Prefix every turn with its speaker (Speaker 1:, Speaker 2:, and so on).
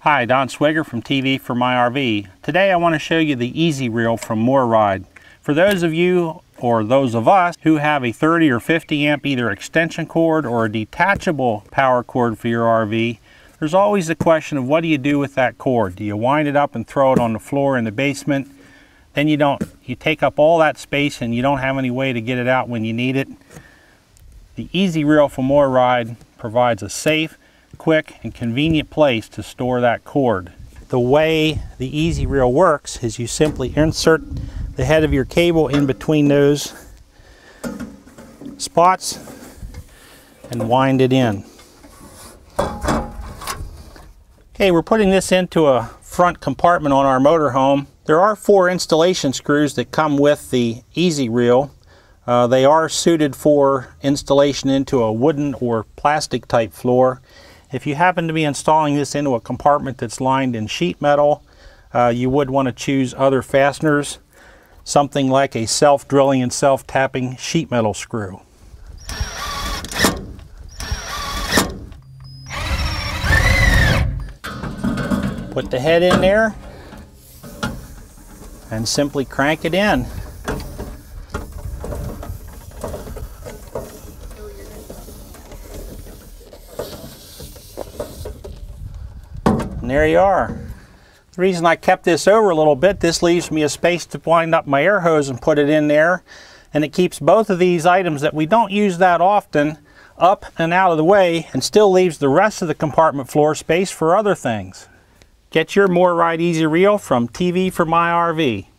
Speaker 1: Hi, Don Swigger from TV for My RV. Today I want to show you the EasyReel from MORryde. For those of you or those of us who have a 30 or 50 amp either extension cord or a detachable power cord for your RV, there's always the question of what do you do with that cord? Do you wind it up and throw it on the floor in the basement? Then you take up all that space and you don't have any way to get it out when you need it. The EasyReel from MORryde provides a safe, quick and convenient place to store that cord. The way the EasyReel works is you simply insert the head of your cable in between those spots and wind it in. Okay, we're putting this into a front compartment on our motorhome. There are 4 installation screws that come with the EasyReel. They are suited for installation into a wooden or plastic type floor. If you happen to be installing this into a compartment that's lined in sheet metal, you would want to choose other fasteners, something like a self-drilling and self-tapping sheet metal screw. Put the head in there and simply crank it in. And there you are. The reason I kept this over a little bit, this leaves me a space to wind up my air hose and put it in there, and it keeps both of these items that we don't use that often up and out of the way, and still leaves the rest of the compartment floor space for other things. Get your MORryde EasyReel from TV for My RV.